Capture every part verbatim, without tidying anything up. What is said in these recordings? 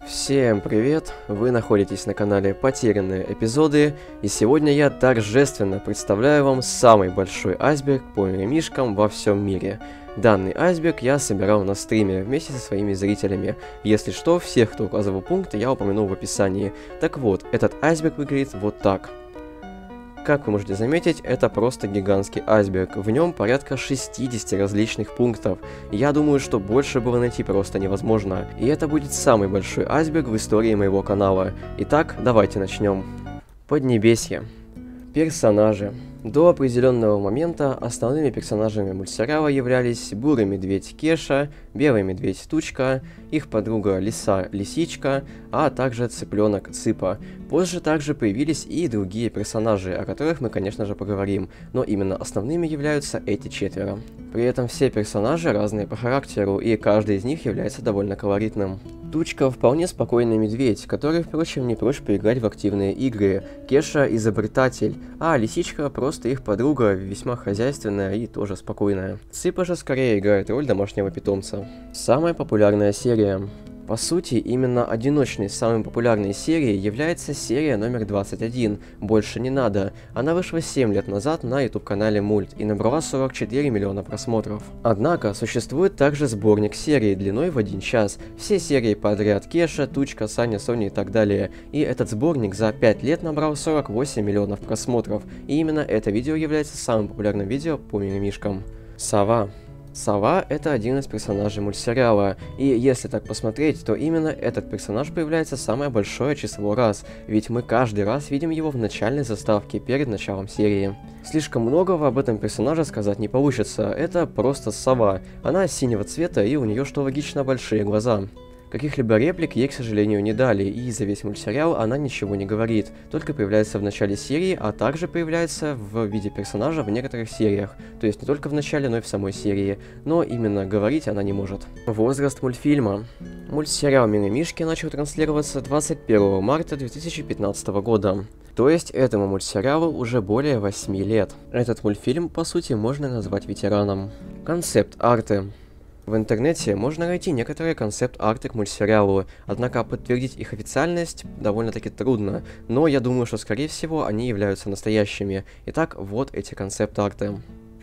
Всем привет! Вы находитесь на канале Потерянные эпизоды, и сегодня я торжественно представляю вам самый большой айсберг по мимишкам во всем мире. Данный айсберг я собирал на стриме вместе со своими зрителями. Если что, всех, кто указывал пункты, я упомянул в описании. Так вот, этот айсберг выглядит вот так. Как вы можете заметить, это просто гигантский айсберг. В нем порядка шестидесяти различных пунктов. Я думаю, что больше было найти просто невозможно. И это будет самый большой айсберг в истории моего канала. Итак, давайте начнем. Поднебесье. Персонажи. До определенного момента основными персонажами мультсериала являлись бурый медведь Кеша, белый медведь Тучка, их подруга Лиса Лисичка, а также цыпленок Цыпа. Позже также появились и другие персонажи, о которых мы, конечно же, поговорим, но именно основными являются эти четверо. При этом все персонажи разные по характеру, и каждый из них является довольно колоритным. Тучка вполне спокойный медведь, который, впрочем, не прочь поиграть в активные игры. Кеша изобретатель, а Лисичка просто их подруга, весьма хозяйственная и тоже спокойная. Цыпа же скорее играет роль домашнего питомца. Самая популярная серия. По сути, именно одиночной самой популярной серией является серия номер двадцать один «Больше не надо». Она вышла семь лет назад на YouTube-канале Мульт и набрала сорок четыре миллиона просмотров. Однако, существует также сборник серий длиной в один час. Все серии подряд: Кеша, Тучка, Саня, Соня и так далее. И этот сборник за пять лет набрал сорок восемь миллионов просмотров. И именно это видео является самым популярным видео по мимимишкам. Сова. Сова — это один из персонажей мультсериала, и если так посмотреть, то именно этот персонаж появляется самое большое число раз, ведь мы каждый раз видим его в начальной заставке перед началом серии. Слишком многого об этом персонаже сказать не получится, это просто сова, она синего цвета и у нее, что логично, большие глаза. Каких-либо реплик ей, к сожалению, не дали, и за весь мультсериал она ничего не говорит, только появляется в начале серии, а также появляется в виде персонажа в некоторых сериях, то есть не только в начале, но и в самой серии, но именно говорить она не может. Возраст мультфильма. Мультсериал «Мимимишки» начал транслироваться двадцать первого марта две тысячи пятнадцатого года. То есть этому мультсериалу уже более восьми лет. Этот мультфильм, по сути, можно назвать ветераном. Концепт-арты. В интернете можно найти некоторые концепт-арты к мультсериалу, однако подтвердить их официальность довольно-таки трудно, но я думаю, что скорее всего они являются настоящими. Итак, вот эти концепт-арты.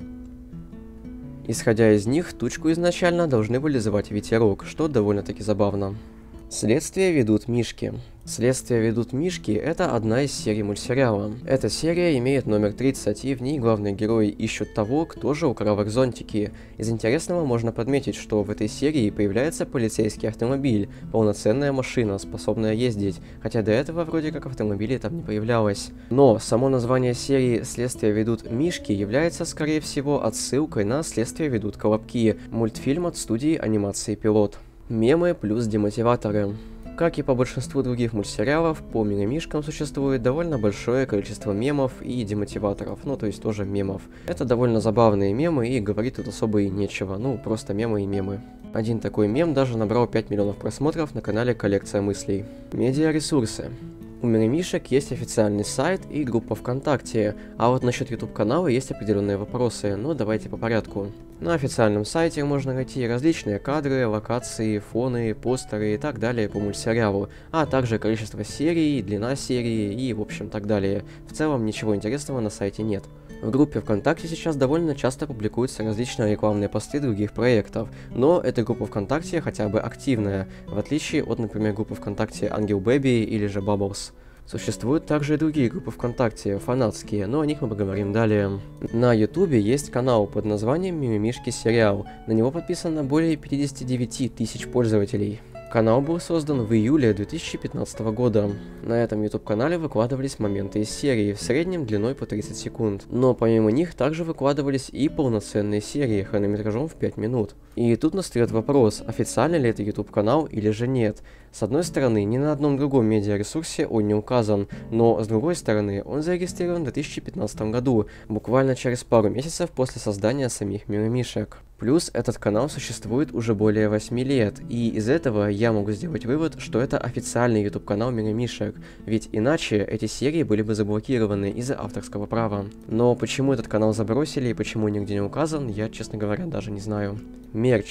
Исходя из них, Тучку изначально должны были звать Ветерок, что довольно-таки забавно. Следствие ведут мишки. Следствие ведут мишки — это одна из серий мультсериала. Эта серия имеет номер тридцать, и в ней главные герои ищут того, кто же украл их зонтики. Из интересного можно подметить, что в этой серии появляется полицейский автомобиль, полноценная машина, способная ездить, хотя до этого вроде как автомобилей там не появлялось. Но само название серии «Следствие ведут мишки» является, скорее всего, отсылкой на «Следствие ведут колобки», мультфильм от студии анимации «Пилот». Мемы плюс демотиваторы. Как и по большинству других мультсериалов, по мимимишкам существует довольно большое количество мемов и демотиваторов, ну то есть тоже мемов. Это довольно забавные мемы, и говорить тут особо и нечего, ну просто мемы и мемы. Один такой мем даже набрал пять миллионов просмотров на канале Коллекция мыслей. Медиаресурсы. У мимимишек есть официальный сайт и группа ВКонтакте, а вот насчет YouTube-канала есть определенные вопросы, но давайте по порядку. На официальном сайте можно найти различные кадры, локации, фоны, постеры и так далее по мультсериалу, а также количество серий, длина серии и в общем так далее. В целом ничего интересного на сайте нет. В группе ВКонтакте сейчас довольно часто публикуются различные рекламные посты других проектов, но эта группа ВКонтакте хотя бы активная, в отличие от, например, группы ВКонтакте Ангел Бэби или же Bubbles. Существуют также и другие группы ВКонтакте, фанатские, но о них мы поговорим далее. На Ютубе есть канал под названием «Мимимишки сериал», на него подписано более пятидесяти девяти тысяч пользователей. Канал был создан в июле две тысячи пятнадцатого года. На этом YouTube-канале выкладывались моменты из серии, в среднем длиной по тридцать секунд. Но помимо них также выкладывались и полноценные серии, хронометражом в пять минут. И тут настает вопрос, официально ли это YouTube-канал или же нет. С одной стороны, ни на одном другом медиаресурсе он не указан, но с другой стороны, он зарегистрирован в две тысячи пятнадцатом году, буквально через пару месяцев после создания самих мимимишек. Плюс этот канал существует уже более восьми лет, и из этого я могу сделать вывод, что это официальный YouTube канал мимимишек, ведь иначе эти серии были бы заблокированы из-за авторского права. Но почему этот канал забросили и почему нигде не указан, я, честно говоря, даже не знаю. Мерч.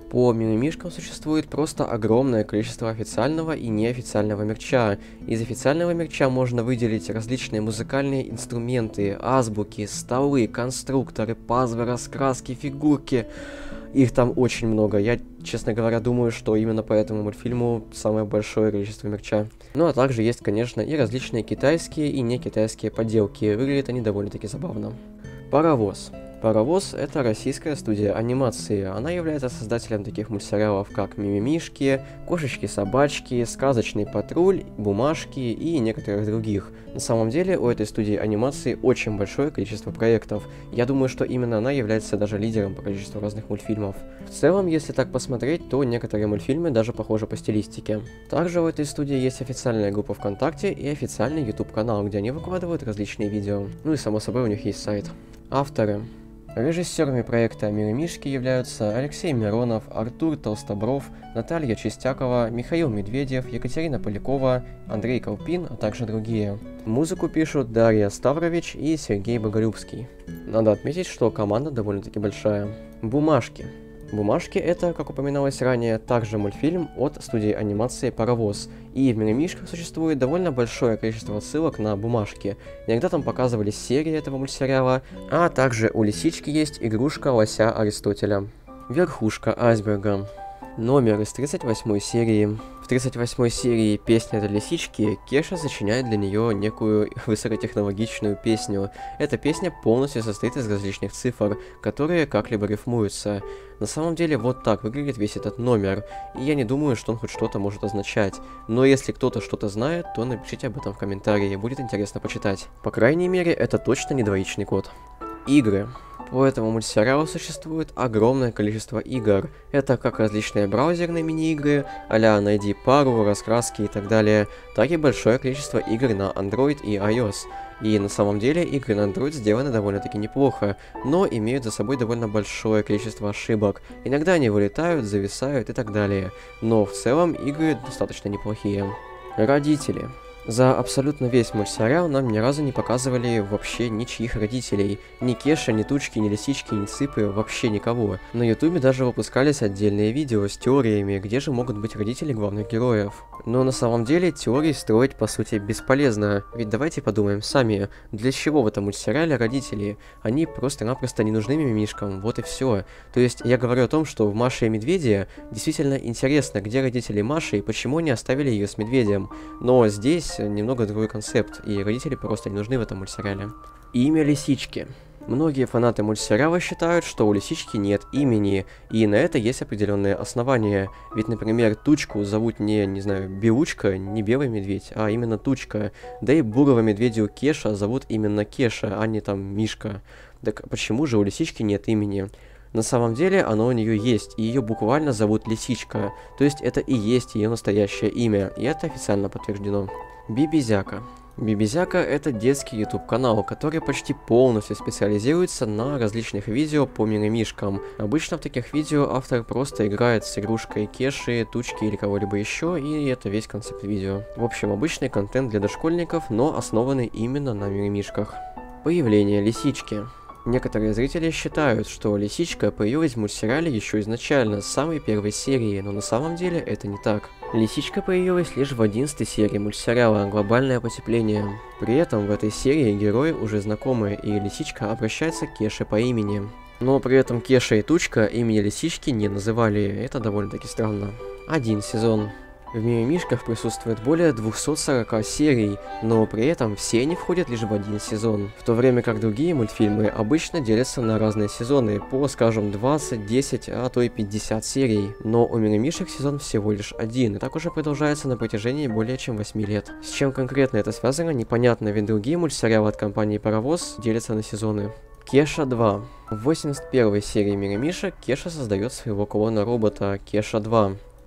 По мимимишкам существует просто огромное количество официального и неофициального мерча. Из официального мерча можно выделить различные музыкальные инструменты, азбуки, столы, конструкторы, пазлы, раскраски, фигурки. Их там очень много. Я, честно говоря, думаю, что именно по этому мультфильму самое большое количество мерча. Ну а также есть, конечно, и различные китайские и не китайские поделки. Выглядят они довольно-таки забавно. Паровоз. Паровоз — это российская студия анимации. Она является создателем таких мультсериалов, как Мимимишки, Кошечки-собачки, Сказочный патруль, Бумажки и некоторых других. На самом деле у этой студии анимации очень большое количество проектов. Я думаю, что именно она является даже лидером по количеству разных мультфильмов. В целом, если так посмотреть, то некоторые мультфильмы даже похожи по стилистике. Также у этой студии есть официальная группа ВКонтакте и официальный YouTube канал, где они выкладывают различные видео. Ну и само собой у них есть сайт. Авторы. Режиссерами проекта «Мимимишки» являются Алексей Миронов, Артур Толстобров, Наталья Чистякова, Михаил Медведев, Екатерина Полякова, Андрей Колпин, а также другие. Музыку пишут Дарья Ставрович и Сергей Боголюбский. Надо отметить, что команда довольно-таки большая. Бумажки. Бумажки — это, как упоминалось ранее, также мультфильм от студии анимации «Паровоз». И в «Мимимишках» существует довольно большое количество ссылок на бумажки. Иногда там показывались серии этого мультсериала, а также у Лисички есть игрушка лося Аристотеля. Верхушка айсберга. Номер из тридцать восьмой серии. В тридцать восьмой серии «Песня для лисички» Кеша сочиняет для нее некую высокотехнологичную песню. Эта песня полностью состоит из различных цифр, которые как-либо рифмуются. На самом деле вот так выглядит весь этот номер, и я не думаю, что он хоть что-то может означать. Но если кто-то что-то знает, то напишите об этом в комментарии, будет интересно почитать. По крайней мере, это точно не двоичный код. Игры. По этому мультсериалу существует огромное количество игр. Это как различные браузерные мини-игры, а-ля «Найди пару», раскраски и так далее, так и большое количество игр на Android и iOS. И на самом деле игры на Android сделаны довольно-таки неплохо, но имеют за собой довольно большое количество ошибок. Иногда они вылетают, зависают и так далее. Но в целом игры достаточно неплохие. Родители. За абсолютно весь мультсериал нам ни разу не показывали вообще ничьих родителей. Ни Кеша, ни Тучки, ни Лисички, ни Цыпы, вообще никого. На ютубе даже выпускались отдельные видео с теориями, где же могут быть родители главных героев. Но на самом деле теории строить по сути бесполезно, ведь давайте подумаем сами, для чего в этом мультсериале родители? Они просто-напросто не нужны мимишкам, вот и все. То есть я говорю о том, что в «Маше и Медведе» действительно интересно, где родители Маши и почему они оставили ее с медведем. Но здесь немного другой концепт, и родители просто не нужны в этом мультсериале. Имя Лисички. Многие фанаты мультсериала считают, что у Лисички нет имени, и на это есть определенные основания. Ведь, например, Тучку зовут не, не знаю, Белучка, не Белый Медведь, а именно Тучка. Да и бурого медведя Кеша зовут именно Кеша, а не там Мишка. Так почему же у Лисички нет имени? На самом деле оно у нее есть, и ее буквально зовут Лисичка, то есть это и есть ее настоящее имя, и это официально подтверждено. Бибизяка. Бибизяка — это детский YouTube-канал, который почти полностью специализируется на различных видео по мимимишкам. Обычно в таких видео автор просто играет с игрушкой Кеши, Тучки или кого-либо еще, и это весь концепт видео. В общем, обычный контент для дошкольников, но основанный именно на мимимишках. Появление Лисички. Некоторые зрители считают, что Лисичка появилась в мультсериале еще изначально, с самой первой серии, но на самом деле это не так. Лисичка появилась лишь в одиннадцатой серии мультсериала «Глобальное потепление». При этом в этой серии герои уже знакомы, и Лисичка обращается к Кеше по имени. Но при этом Кеша и Тучка имени Лисички не называли, это довольно-таки странно. Один сезон. В мимимишках присутствует более двухсот сорока серий, но при этом все они входят лишь в один сезон, в то время как другие мультфильмы обычно делятся на разные сезоны, по, скажем, двадцать, десять, а то и пятьдесят серий. Но у мимимишек сезон всего лишь один, и так уже продолжается на протяжении более чем восьми лет. С чем конкретно это связано, непонятно, ведь другие мультсериалы от компании «Паровоз» делятся на сезоны. Кеша два. В восемьдесят первой серии мимимишек Кеша создает своего клона-робота Кеша два.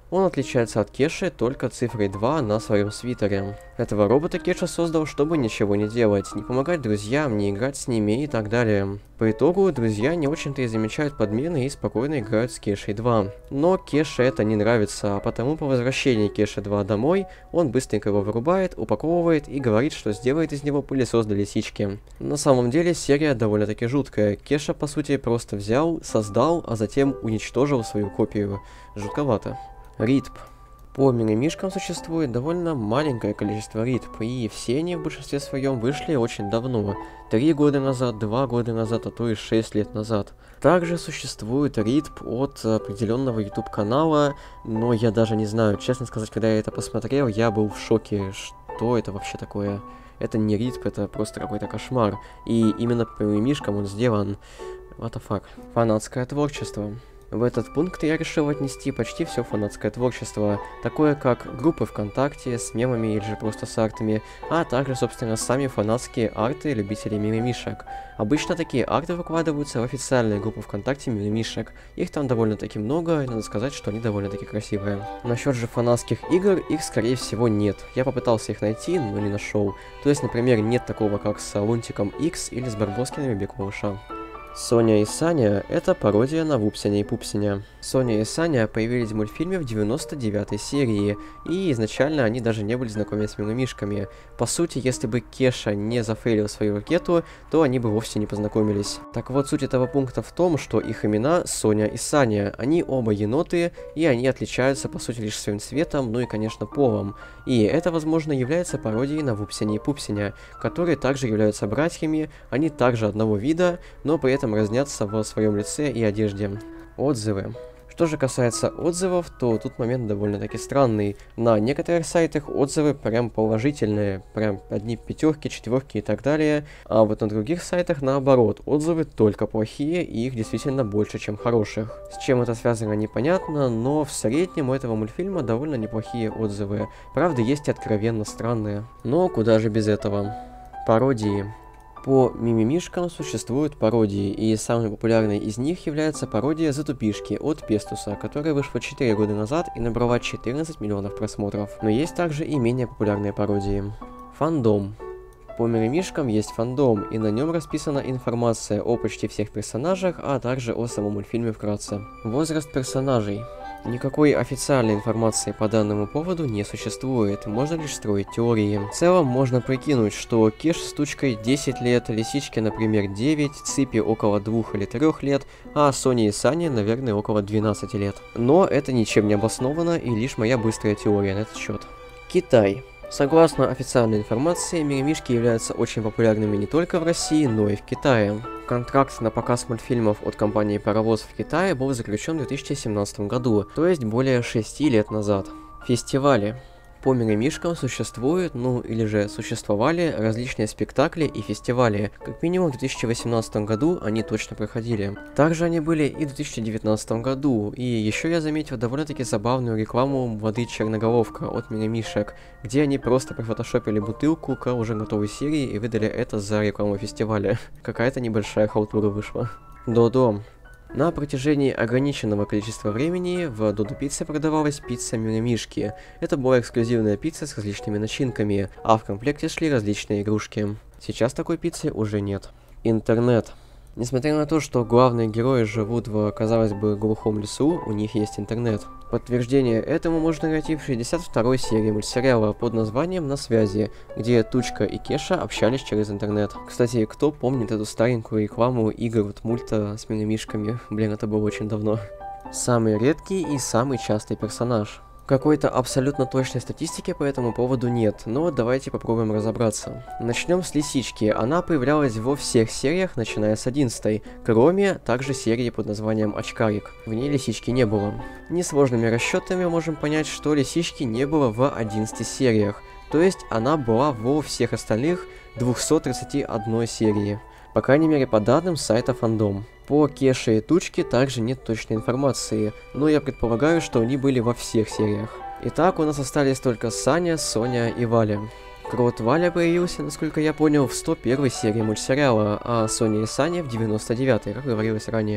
Он отличается от Кеши только цифрой два на своем свитере. Этого робота Кеша создал, чтобы ничего не делать, не помогать друзьям, не играть с ними и так далее. По итогу, друзья не очень-то и замечают подмены и спокойно играют с Кешей два. Но Кеше это не нравится, а потому по возвращении Кеши два домой, он быстренько его вырубает, упаковывает и говорит, что сделает из него пылесос для лисички. На самом деле, серия довольно-таки жуткая. Кеша, по сути, просто взял, создал, а затем уничтожил свою копию. Жутковато. Ритп. По мимимишкам существует довольно маленькое количество ритп, и все они в большинстве своем вышли очень давно. Три года назад, два года назад, а то и шесть лет назад. Также существует ритп от определенного YouTube канала, но я даже не знаю, честно сказать, когда я это посмотрел, я был в шоке, что это вообще такое. Это не ритп, это просто какой-то кошмар. И именно по мимишкам он сделан. What the fuck. Фанатское творчество. В этот пункт я решил отнести почти все фанатское творчество, такое как группы ВКонтакте с мемами или же просто с артами, а также, собственно, сами фанатские арты любителей мимимишек. Обычно такие арты выкладываются в официальные группы ВКонтакте мимимишек. Их там довольно-таки много, и надо сказать, что они довольно-таки красивые. Насчет же фанатских игр, их скорее всего нет. Я попытался их найти, но не нашел. То есть, например, нет такого как с Лунтиком X или с Барбоскиными Бег Малыша. Соня и Саня — это пародия на Вупсиня и Пупсиня. Соня и Саня появились в мультфильме в девяносто девятой серии, и изначально они даже не были знакомы с мимимишками. По сути, если бы Кеша не зафейлил свою ракету, то они бы вовсе не познакомились. Так вот, суть этого пункта в том, что их имена Соня и Саня. Они оба еноты, и они отличаются, по сути, лишь своим цветом, ну и, конечно, полом. И это, возможно, является пародией на Вупсиня и Пупсиня, которые также являются братьями, они также одного вида, но при этом разнятся в своем лице и одежде. Отзывы. Что же касается отзывов, то тут момент довольно-таки странный. На некоторых сайтах отзывы прям положительные, прям одни пятерки, четверки и так далее, а вот на других сайтах наоборот, отзывы только плохие, и их действительно больше, чем хороших. С чем это связано, непонятно, но в среднем у этого мультфильма довольно неплохие отзывы. Правда, есть и откровенно странные. Но куда же без этого? Пародии. По мимимишкам существуют пародии, и самой популярной из них является пародия «Затупишки» от Пестуса, которая вышла четыре года назад и набрала четырнадцать миллионов просмотров. Но есть также и менее популярные пародии. Фандом. По мимимишкам есть фандом, и на нем расписана информация о почти всех персонажах, а также о самом мультфильме вкратце. Возраст персонажей. Никакой официальной информации по данному поводу не существует, можно лишь строить теории. В целом можно прикинуть, что Кеш с Тучкой десять лет, Лисичке, например, девять, Ципи около двух или трёх лет, а Соне и Сане, наверное, около двенадцати лет. Но это ничем не обосновано и лишь моя быстрая теория на этот счет. Китай. Согласно официальной информации, мимимишки являются очень популярными не только в России, но и в Китае. Контракт на показ мультфильмов от компании Паровоз в Китае был заключен в две тысячи семнадцатом году, то есть более шести лет назад. Фестивали. По мимимишкам существуют, ну или же существовали различные спектакли и фестивали. Как минимум в две тысячи восемнадцатом году они точно проходили. Также они были и в две тысячи девятнадцатом году. И еще я заметил довольно-таки забавную рекламу воды Черноголовка от мимимишек, где они просто профотошопили бутылку к уже готовой серии и выдали это за рекламу фестиваля. Какая-то небольшая халтура вышла. Додо. На протяжении ограниченного количества времени в Додо Пицце продавалась пицца Мимимишки. Это была эксклюзивная пицца с различными начинками, а в комплекте шли различные игрушки. Сейчас такой пиццы уже нет. Интернет. Несмотря на то, что главные герои живут в, казалось бы, глухом лесу, у них есть интернет. Подтверждение этому можно найти в шестьдесят второй серии мультсериала под названием «На связи», где Тучка и Кеша общались через интернет. Кстати, кто помнит эту старенькую рекламу игр от мульта с мимимишками? Блин, это было очень давно. Самый редкий и самый частый персонаж. Какой-то абсолютно точной статистики по этому поводу нет, но давайте попробуем разобраться. Начнем с Лисички. Она появлялась во всех сериях, начиная с одиннадцатой, кроме также серии под названием «Очкарик». В ней Лисички не было. Несложными расчетами можем понять, что Лисички не было в одиннадцати сериях, то есть она была во всех остальных двухстах тридцати одной серии. По крайней мере, по данным сайта Фандом. По Кеше и Тучке также нет точной информации, но я предполагаю, что они были во всех сериях. Итак, у нас остались только Саня, Соня и Валя. Крот Валя появился, насколько я понял, в сто первой серии мультсериала, а Соня и Саня в девяносто девятой, как говорилось ранее.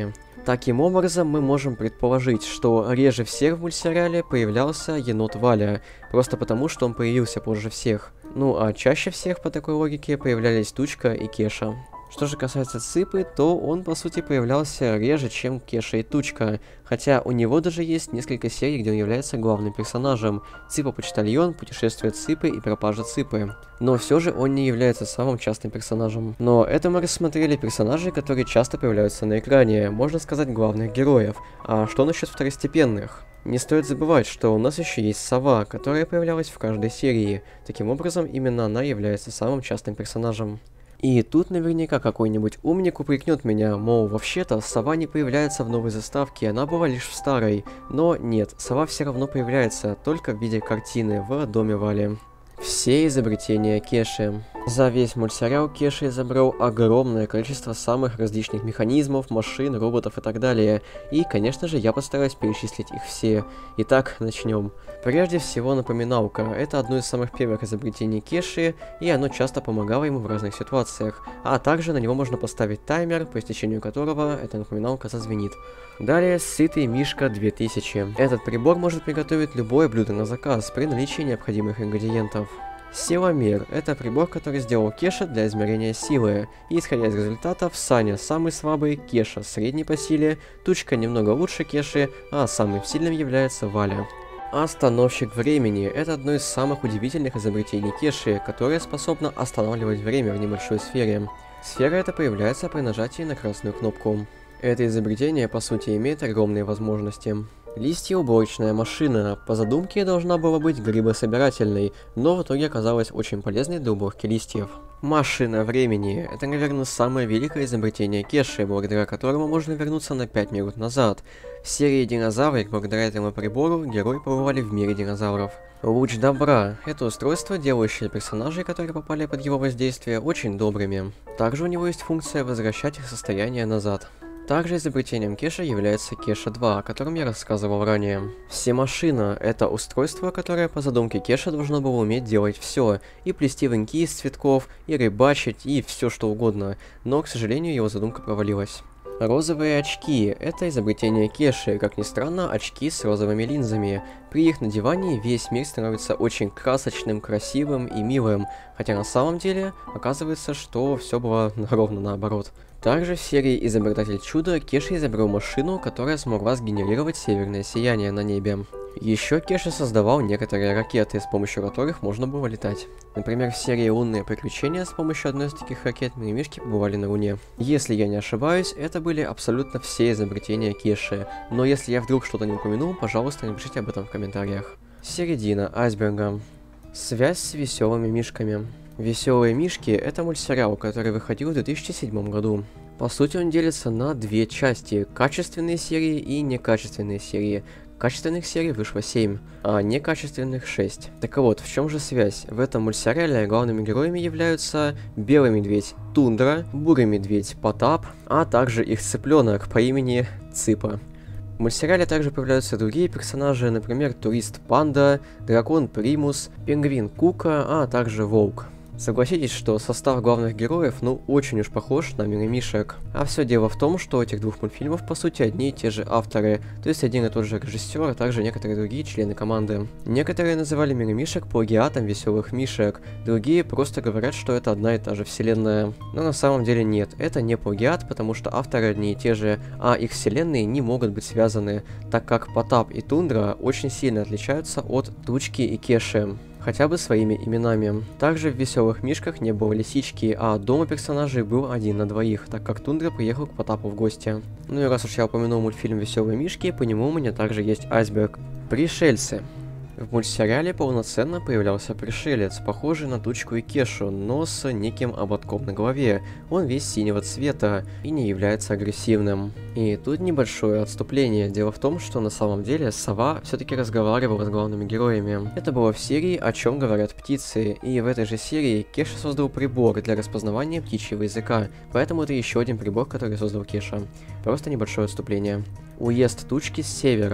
Таким образом, мы можем предположить, что реже всех в мультсериале появлялся енот Валя, просто потому, что он появился позже всех. Ну а чаще всех по такой логике появлялись Тучка и Кеша. Что же касается Цыпы, то он по сути появлялся реже, чем Кеша и Тучка, хотя у него даже есть несколько серий, где он является главным персонажем. Цыпа-почтальон, путешествие Цыпы и пропажа Цыпы. Но все же он не является самым частым персонажем. Но это мы рассмотрели персонажей, которые часто появляются на экране, можно сказать, главных героев. А что насчет второстепенных? Не стоит забывать, что у нас еще есть Сова, которая появлялась в каждой серии. Таким образом, именно она является самым частым персонажем. И тут наверняка какой-нибудь умник упрекнет меня, мол, вообще-то Сова не появляется в новой заставке, она была лишь в старой. Но нет, Сова все равно появляется, только в виде картины в доме Вали. Все изобретения Кеши. За весь мультсериал Кеша изобрел огромное количество самых различных механизмов, машин, роботов и так далее. И, конечно же, я постараюсь перечислить их все. Итак, начнем. Прежде всего, напоминалка. Это одно из самых первых изобретений Кеши, и оно часто помогало ему в разных ситуациях. А также на него можно поставить таймер, по истечению которого эта напоминалка зазвенит. Далее, сытый Мишка две тысячи. Этот прибор может приготовить любое блюдо на заказ при наличии необходимых ингредиентов. Силомер – это прибор, который сделал Кеша для измерения силы. И исходя из результатов, Саня самый слабый, Кеша средний по силе, Тучка немного лучше Кеши, а самым сильным является Валя. Остановщик времени – это одно из самых удивительных изобретений Кеши, которое способно останавливать время в небольшой сфере. Сфера эта появляется при нажатии на красную кнопку. Это изобретение, по сути, имеет огромные возможности. Листьеуборочная машина. По задумке должна была быть грибособирательной, но в итоге оказалась очень полезной для уборки листьев. Машина времени. Это, наверное, самое великое изобретение Кеши, благодаря которому можно вернуться на пять минут назад. В серии «Динозаврик» благодаря этому прибору герои побывали в мире динозавров. Луч добра. Это устройство, делающее персонажей, которые попали под его воздействие, очень добрыми. Также у него есть функция возвращать их состояние назад. Также изобретением Кеша является Кеша два, о котором я рассказывал ранее. Всемашина – это устройство, которое по задумке Кеша должно было уметь делать все, и плести венки из цветков, и рыбачить, и все что угодно, но, к сожалению, его задумка провалилась. Розовые очки – это изобретение Кеши, как ни странно, очки с розовыми линзами. При их надевании весь мир становится очень красочным, красивым и милым, хотя на самом деле оказывается, что все было ровно наоборот. Также в серии «Изобретатель чуда» Кеша изобрел машину, которая смогла сгенерировать северное сияние на небе. Еще Кеша создавал некоторые ракеты, с помощью которых можно было летать. Например, в серии «Лунные приключения» с помощью одной из таких ракет мимимишки побывали на Луне. Если я не ошибаюсь, это были абсолютно все изобретения Кеши, но если я вдруг что-то не упомянул, пожалуйста, напишите об этом в комментариях. Середина айсберга. Связь с веселыми мишками. «Веселые мишки» — это мультсериал, который выходил в две тысячи седьмом году. По сути, он делится на две части — качественные серии и некачественные серии. Качественных серий вышло семь, а некачественных шесть. Так вот, в чем же связь? В этом мультсериале главными героями являются Белый медведь Тундра, Бурый медведь Потап, а также их цыпленок по имени Цыпа. В мультсериале также появляются другие персонажи, например, турист Панда, дракон Примус, пингвин Кука, а также волк. Согласитесь, что состав главных героев, ну, очень уж похож на мимимишек. А все дело в том, что у этих двух мультфильмов, по сути, одни и те же авторы, то есть один и тот же режиссер, а также некоторые другие члены команды. Некоторые называли мимимишек плагиатом веселых мишек, другие просто говорят, что это одна и та же вселенная. Но на самом деле нет, это не плагиат, потому что авторы одни и те же, а их вселенные не могут быть связаны, так как Потап и Тундра очень сильно отличаются от Тучки и Кеши. Хотя бы своими именами. Также в «Веселых мишках» не было лисички, а дома персонажей был один на двоих, так как Тундра приехал к Потапу в гости. Ну и раз уж я упомянул мультфильм «Веселые мишки», по нему у меня также есть айсберг. Пришельцы. В мультсериале полноценно появлялся пришелец, похожий на Тучку и Кешу, но с неким ободком на голове. Он весь синего цвета и не является агрессивным. И тут небольшое отступление. Дело в том, что на самом деле Сова все-таки разговаривала с главными героями. Это было в серии «О чем говорят птицы», и в этой же серии Кеша создал прибор для распознавания птичьего языка, поэтому это еще один прибор, который создал Кеша. Просто небольшое отступление. Уезд Тучки с севера.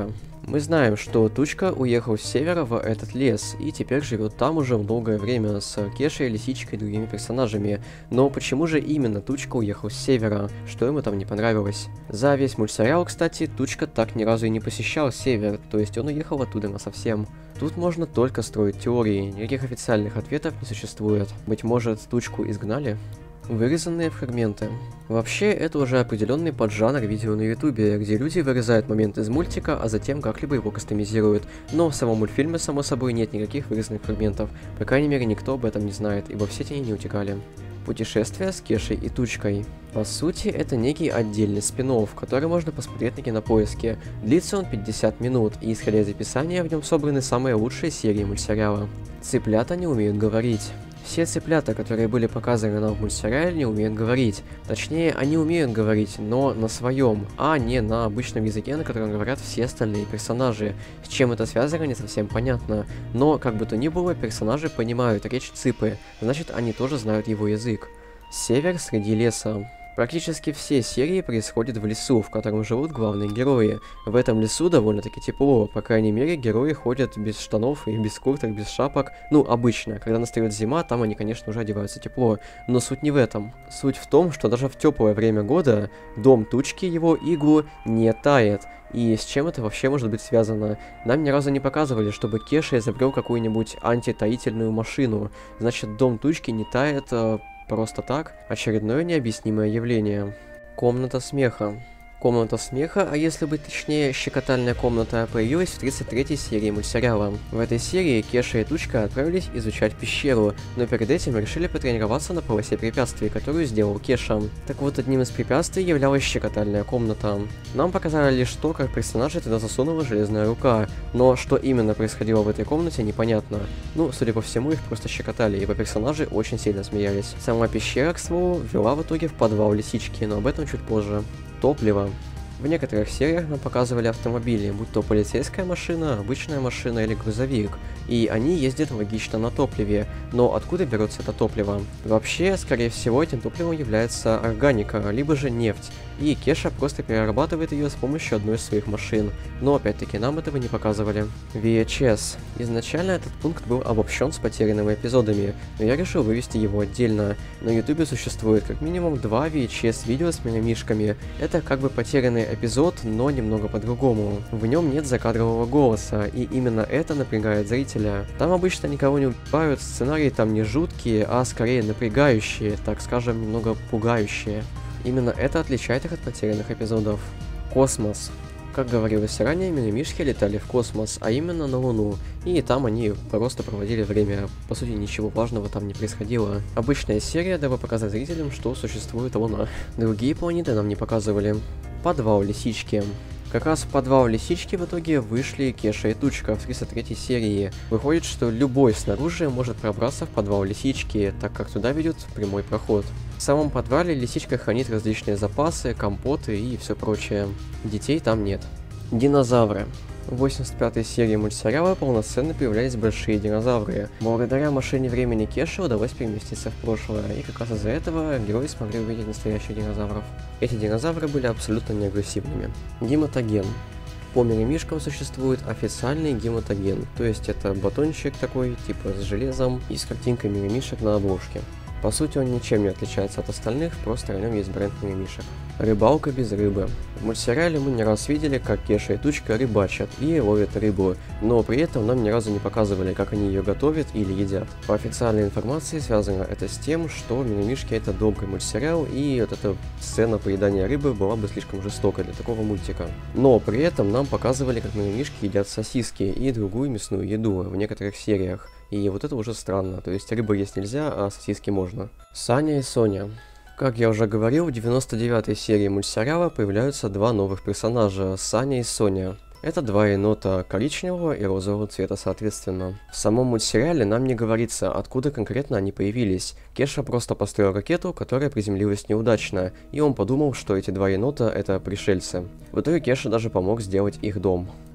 Мы знаем, что Тучка уехал с севера в этот лес, и теперь живет там уже долгое время с Кешей, Лисичкой и другими персонажами. Но почему же именно Тучка уехал с севера? Что ему там не понравилось? За весь мультсериал, кстати, Тучка так ни разу и не посещал север, то есть он уехал оттуда насовсем. Тут можно только строить теории, никаких официальных ответов не существует. Быть может, Тучку изгнали? Вырезанные фрагменты. Вообще, это уже определенный поджанр видео на ютубе, где люди вырезают момент из мультика, а затем как-либо его кастомизируют. Но в самом мультфильме, само собой, нет никаких вырезанных фрагментов. По крайней мере, никто об этом не знает, ибо все тени не утекали. Путешествие с Кешей и Тучкой. По сути, это некий отдельный спин-офф, который можно посмотреть на Кинопоиске. Длится он пятьдесят минут, и исходя из описания, в нем собраны самые лучшие серии мультсериала. Цыплята не умеют говорить. Все цыплята, которые были показаны нам в мультсериале, не умеют говорить. Точнее, они умеют говорить, но на своем, а не на обычном языке, на котором говорят все остальные персонажи. С чем это связано, не совсем понятно. Но, как бы то ни было, персонажи понимают речь Цыпы, значит, они тоже знают его язык. Север среди леса. Практически все серии происходят в лесу, в котором живут главные герои. В этом лесу довольно-таки тепло, по крайней мере, герои ходят без штанов и без курток, без шапок. Ну, обычно. Когда настает зима, там они, конечно, уже одеваются тепло. Но суть не в этом. Суть в том, что даже в теплое время года дом Тучки, его иглу, не тает. И с чем это вообще может быть связано? Нам ни разу не показывали, чтобы Кеша изобрел какую-нибудь антитаительную машину. Значит, дом Тучки не тает... Э Просто так? Очередное необъяснимое явление. Комната смеха. Комната смеха, а если быть точнее, щекотальная комната, появилась в тридцать третьей серии мультсериала. В этой серии Кеша и Тучка отправились изучать пещеру, но перед этим решили потренироваться на полосе препятствий, которую сделал Кеша. Так вот, одним из препятствий являлась щекотальная комната. Нам показали лишь то, как персонажа туда засунула железная рука, но что именно происходило в этой комнате, непонятно. Ну, судя по всему, их просто щекотали, ибо персонажи очень сильно смеялись. Сама пещера, к слову, вела в итоге в подвал Лисички, но об этом чуть позже. Топливо. В некоторых сериях нам показывали автомобили, будь то полицейская машина, обычная машина или грузовик, и они ездят логично на топливе, но откуда берется это топливо? Вообще, скорее всего, этим топливом является органика, либо же нефть, и Кеша просто перерабатывает ее с помощью одной из своих машин, но опять-таки нам этого не показывали. ви эйч эс. Изначально этот пункт был обобщен с потерянными эпизодами, но я решил вывести его отдельно. На ютубе существует как минимум два ви эйч эс видео с мимимишками, это как бы потерянный эпизод, но немного по-другому. В нем нет закадрового голоса, и именно это напрягает зрителя. Там обычно никого не убивают, сценарии там не жуткие, а скорее напрягающие, так скажем, немного пугающие. Именно это отличает их от потерянных эпизодов. Космос. Как говорилось ранее, мимимишки летали в космос, а именно на Луну, и там они просто проводили время, по сути ничего важного там не происходило. Обычная серия, дабы показать зрителям, что существует Луна. Другие планеты нам не показывали. Подвал Лисички. Как раз в подвал Лисички в итоге вышли Кеша и Тучка в тридцать третьей серии. Выходит, что любой снаружи может пробраться в подвал Лисички, так как туда ведет прямой проход. В самом подвале Лисичка хранит различные запасы, компоты и все прочее. Детей там нет. Динозавры. В восемьдесят пятой серии мультсериала полноценно появлялись большие динозавры. Благодаря машине времени Кеши удалось переместиться в прошлое, и как раз из-за этого герои смогли увидеть настоящих динозавров. Эти динозавры были абсолютно неагрессивными. Гематоген. По мимимишкам существует официальный гематоген, то есть это батончик такой, типа с железом и с картинкой мимимишек на обложке. По сути, он ничем не отличается от остальных, просто на нем есть бренд мимимишек. Рыбалка без рыбы. В мультсериале мы не раз видели, как Кеша и Тучка рыбачат и ловят рыбу, но при этом нам ни разу не показывали, как они ее готовят или едят. По официальной информации связано это с тем, что мимимишки это добрый мультсериал, и вот эта сцена поедания рыбы была бы слишком жестокой для такого мультика. Но при этом нам показывали, как мимимишки едят сосиски и другую мясную еду в некоторых сериях. И вот это уже странно, то есть рыбу есть нельзя, а сосиски можно. Саня и Соня. Как я уже говорил, в девяносто девятой серии мультсериала появляются два новых персонажа, Саня и Соня. Это два енота коричневого и розового цвета соответственно. В самом мультсериале нам не говорится, откуда конкретно они появились. Кеша просто построил ракету, которая приземлилась неудачно, и он подумал, что эти два енота это пришельцы. В итоге Кеша даже помог сделать их дом.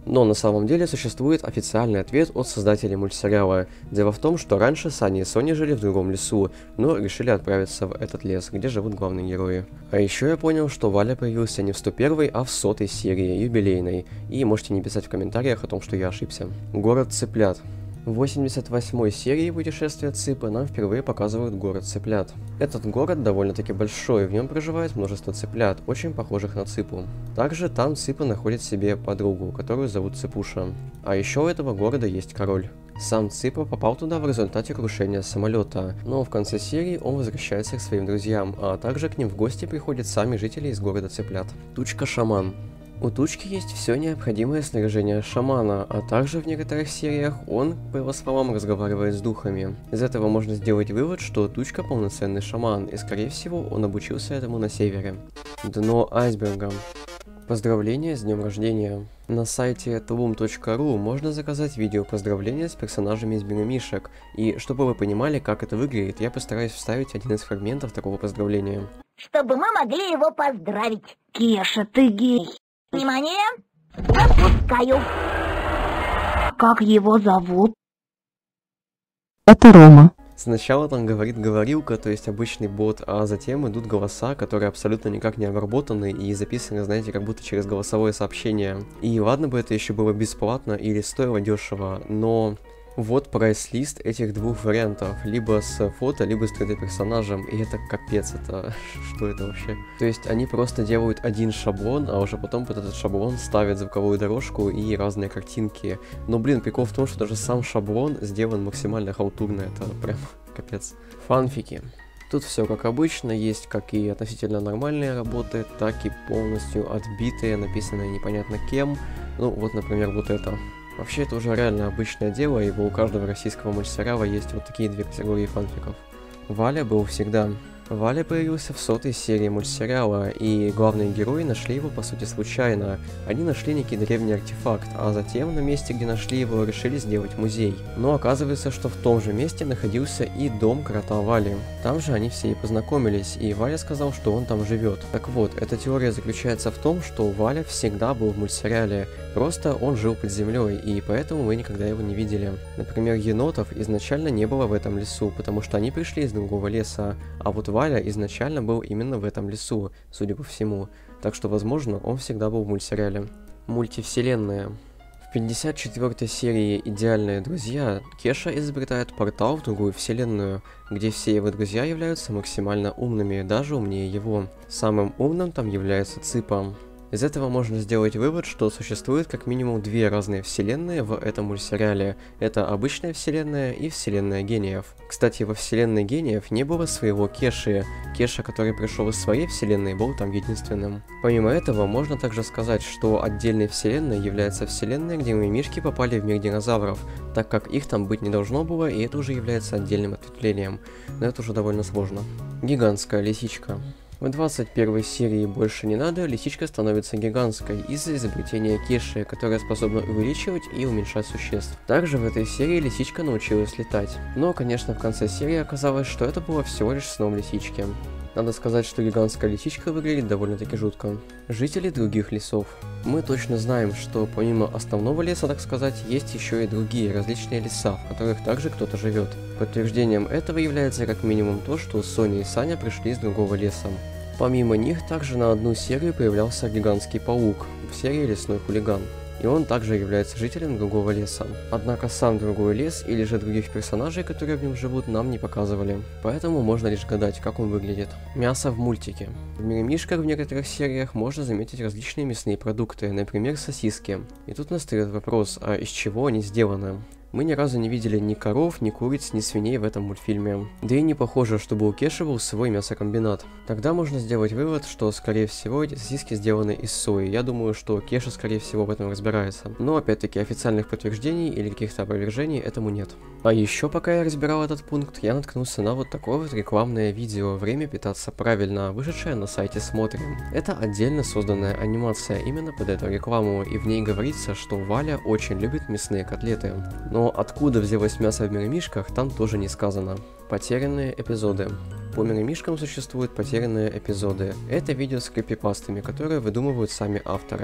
Но на самом деле существует официальный ответ от создателей мультсериала. Дело в том, что раньше Саня и Соня жили в другом лесу, но решили отправиться в этот лес, где живут главные герои. А еще я понял, что Валя появился не в сто первой, а в сотой серии, юбилейной. И можете не писать в комментариях о том, что я ошибся. Город цыплят. В восемьдесят восьмой серии «Путешествия Цыпы» нам впервые показывают город цыплят. Этот город довольно-таки большой, в нем проживает множество цыплят, очень похожих на Цыпу. Также там Цыпа находит себе подругу, которую зовут Цыпуша. А еще у этого города есть король. Сам Цыпа попал туда в результате крушения самолета, но в конце серии он возвращается к своим друзьям, а также к ним в гости приходят сами жители из города цыплят. Тучка-шаман. У Тучки есть все необходимое снаряжение шамана, а также в некоторых сериях он, по его словам, разговаривает с духами. Из этого можно сделать вывод, что Тучка полноценный шаман, и скорее всего он обучился этому на севере. Дно айсберга. Поздравления с днем рождения. На сайте тлум точка ру можно заказать видео поздравления с персонажами из Мимимишек, и чтобы вы понимали, как это выглядит, я постараюсь вставить один из фрагментов такого поздравления. Чтобы мы могли его поздравить. Кеша, ты гей. Внимание! Отпускаю. Как его зовут? Это Рома. Сначала там говорит говорилка, то есть обычный бот, а затем идут голоса, которые абсолютно никак не обработаны и записаны, знаете, как будто через голосовое сообщение. И ладно бы это еще было бесплатно или стоило дешево, но... Вот прайс-лист этих двух вариантов, либо с фото, либо с три дэ персонажем, и это капец, это что это вообще? То есть они просто делают один шаблон, а уже потом под этот шаблон ставят звуковую дорожку и разные картинки. Но блин, прикол в том, что даже сам шаблон сделан максимально халтурно, это прям капец. Фанфики. Тут все как обычно, есть как и относительно нормальные работы, так и полностью отбитые, написанные непонятно кем. Ну вот, например, вот это. Вообще, это уже реально обычное дело, ибо у каждого российского мультсериала есть вот такие две категории фанфиков. Валя был всегда. Валя появился в сотой серии мультсериала, и главные герои нашли его по сути случайно. Они нашли некий древний артефакт, а затем на месте, где нашли его, решили сделать музей. Но оказывается, что в том же месте находился и дом крота Вали. Там же они все и познакомились, и Валя сказал, что он там живет. Так вот, эта теория заключается в том, что Валя всегда был в мультсериале, просто он жил под землей, и поэтому мы никогда его не видели. Например, енотов изначально не было в этом лесу, потому что они пришли из другого леса, а вот Валя изначально был именно в этом лесу, судя по всему, так что, возможно, он всегда был в мультсериале. Мультивселенная. В пятьдесят четвёртой серии «Идеальные друзья» Кеша изобретает портал в другую вселенную, где все его друзья являются максимально умными, даже умнее его. Самым умным там является Цыпа. Из этого можно сделать вывод, что существует как минимум две разные вселенные в этом мультсериале. Это обычная вселенная и вселенная гениев. Кстати, во вселенной гениев не было своего Кеши. Кеша, который пришел из своей вселенной, был там единственным. Помимо этого, можно также сказать, что отдельной вселенной является вселенная, где мимишки попали в мир динозавров, так как их там быть не должно было, и это уже является отдельным ответвлением. Но это уже довольно сложно. Гигантская лисичка. В двадцать первой серии «Больше не надо» лисичка становится гигантской из-за изобретения Кеши, которая способна увеличивать и уменьшать существ. Также в этой серии лисичка научилась летать. Но, конечно, в конце серии оказалось, что это было всего лишь сном лисички. Надо сказать, что гигантская лисичка выглядит довольно-таки жутко. Жители других лесов. Мы точно знаем, что помимо основного леса, так сказать, есть еще и другие различные леса, в которых также кто-то живет. Подтверждением этого является как минимум то, что Соня и Саня пришли из другого леса. Помимо них, также на одну серию появлялся гигантский паук в серии «Лесной хулиган». И он также является жителем другого леса. Однако сам другой лес или же других персонажей, которые в нем живут, нам не показывали. Поэтому можно лишь гадать, как он выглядит. Мясо в мультике. В Мимимишках в некоторых сериях можно заметить различные мясные продукты, например, сосиски. И тут настает вопрос, а из чего они сделаны? Мы ни разу не видели ни коров, ни куриц, ни свиней в этом мультфильме. Да и не похоже, чтобы у Кеши был свой мясокомбинат. Тогда можно сделать вывод, что, скорее всего, эти сосиски сделаны из сои. Я думаю, что Кеша, скорее всего, в этом разбирается. Но, опять-таки, официальных подтверждений или каких-то опровержений этому нет. А еще, пока я разбирал этот пункт, я наткнулся на вот такое вот рекламное видео «Время питаться правильно», вышедшее на сайте Смотрим. Это отдельно созданная анимация именно под эту рекламу, и в ней говорится, что Валя очень любит мясные котлеты. Но откуда взялось мясо в Мимимишках, там тоже не сказано. Потерянные эпизоды. По Мимимишкам существуют потерянные эпизоды. Это видео с крипипастами, которые выдумывают сами авторы.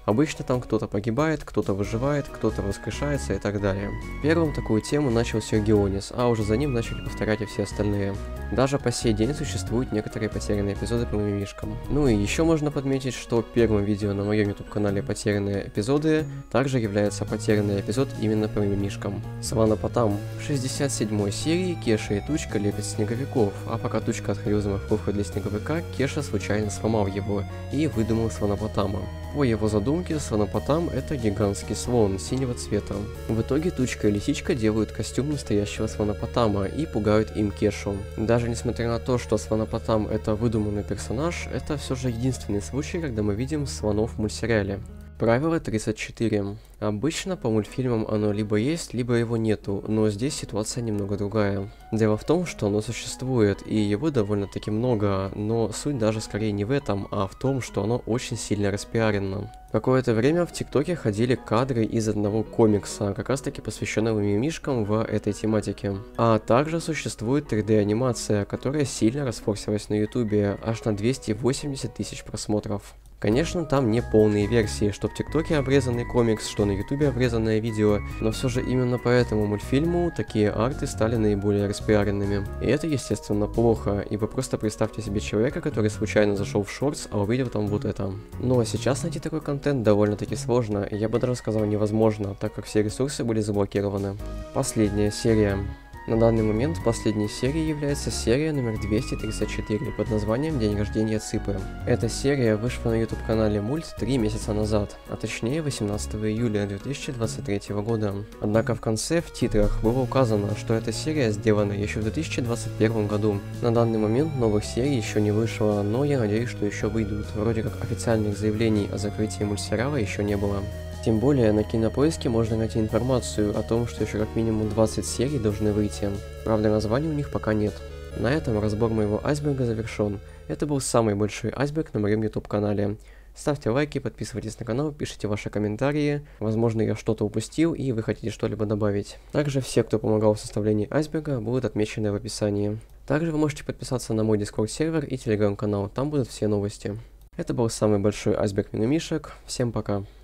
Обычно там кто-то погибает, кто-то выживает, кто-то воскрешается и так далее. Первым такую тему начал Сергионис, а уже за ним начали повторять и все остальные. Даже по сей день существуют некоторые потерянные эпизоды по мимишкам. Ну и еще можно подметить, что первым видео на моем YouTube канале «Потерянные эпизоды» также является потерянный эпизод именно по мимишкам. Сванопотам. В шестьдесят седьмой серии Кеша и Тучка лепят снеговиков, а пока Тучка отходил за морковкой для снеговика, Кеша случайно сломал его и выдумал Сванопотама. По его задумке, Сванопотам — это гигантский слон синего цвета. В итоге Тучка и Лисичка делают костюм настоящего Сванопотама и пугают им Кешу. Даже несмотря на то, что Сванопотам — это выдуманный персонаж, это все же единственный случай, когда мы видим слонов в мультсериале. Правило тридцать четыре. Обычно по мультфильмам оно либо есть, либо его нету, но здесь ситуация немного другая. Дело в том, что оно существует, и его довольно-таки много, но суть даже скорее не в этом, а в том, что оно очень сильно распиарено. Какое-то время в ТикТоке ходили кадры из одного комикса, как раз таки посвященного мимишкам в этой тематике. А также существует три дэ анимация, которая сильно расфорсилась на ютубе, аж на двести восемьдесят тысяч просмотров. Конечно, там не полные версии, что в ТикТоке обрезанный комикс, что на ютубе обрезанное видео, но все же именно по этому мультфильму такие арты стали наиболее распиаренными. И это, естественно, плохо, ибо просто представьте себе человека, который случайно зашел в шортс, а увидел там вот это. Ну а сейчас найти такой контент довольно-таки сложно, я бы даже сказал невозможно, так как все ресурсы были заблокированы. Последняя серия. На данный момент последней серией является серия номер двести тридцать четыре под названием «День рождения Цыпы». Эта серия вышла на YouTube-канале Мульт три месяца назад, а точнее восемнадцатого июля две тысячи двадцать третьего года. Однако в конце, в титрах, было указано, что эта серия сделана еще в две тысячи двадцать первом году. На данный момент новых серий еще не вышло, но я надеюсь, что еще выйдут. Вроде как официальных заявлений о закрытии мультсериала еще не было. Тем более на Кинопоиске можно найти информацию о том, что еще как минимум двадцать серий должны выйти. Правда, названий у них пока нет. На этом разбор моего айсберга завершен. Это был самый большой айсберг на моем YouTube канале. Ставьте лайки, подписывайтесь на канал, пишите ваши комментарии. Возможно, я что-то упустил и вы хотите что-либо добавить. Также все, кто помогал в составлении айсберга, будут отмечены в описании. Также вы можете подписаться на мой Discord сервер и Telegram канал, там будут все новости. Это был самый большой айсберг мимишек. Всем пока.